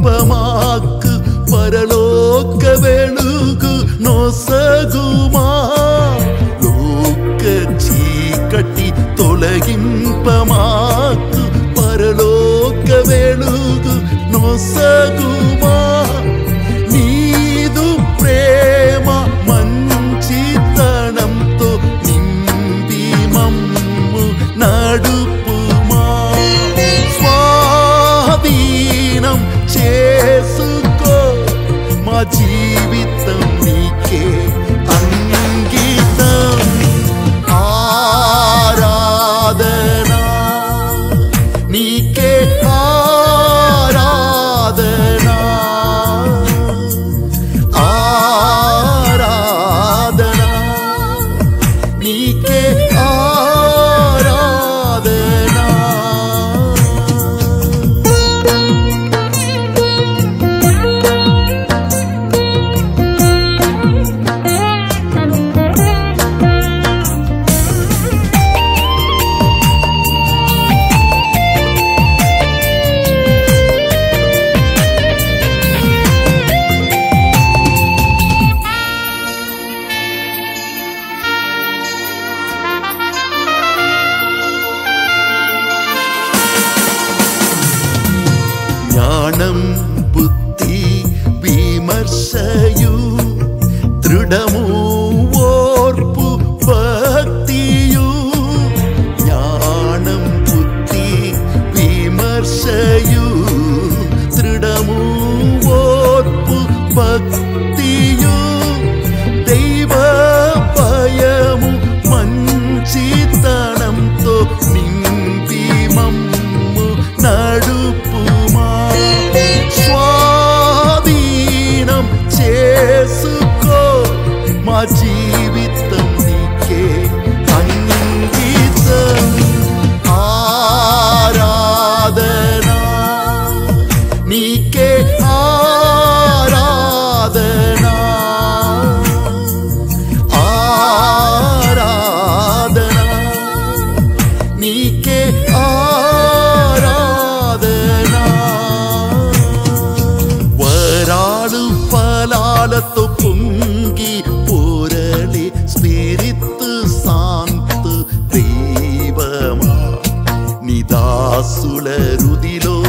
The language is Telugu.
తొలగింపమాకు పరలోక వెలుగు నొసగుమా లోక చీకటి తొలగింపమాకు పరలోక వెలుగు నొసగుమా నీదు ప్రేమ మంచితనంతో నింపి మమ్ము నడుపుమా స్వాధీనం చేసుకో మా జీవితం నీకే అంకితం ఆరాధనా నీకే ఆరాధనా ఆరాధనా నీకే ఆరాధనా జ్ఞానం బుద్ధి విమర్శయు దృఢము ఓర్పు భక్తియు జ్ఞానం బుద్ధి విమర్శయు దృఢము ఓర్పు భక్తియు దైవ భయము మంచితనంతో నింపి మమ్ము నడుపుమా స్వాధీనం చేసుకో మా జీవితం నీకే అంకితం ఆరాధనా నీకే ఆరాధనా ఆరాధనా నీకే ఆరాధనా వరాలు ఫలాలతో పొంగి పోరలే స్పిరిత్ శాంత్ దైవమా నిదాసుల రుదిలో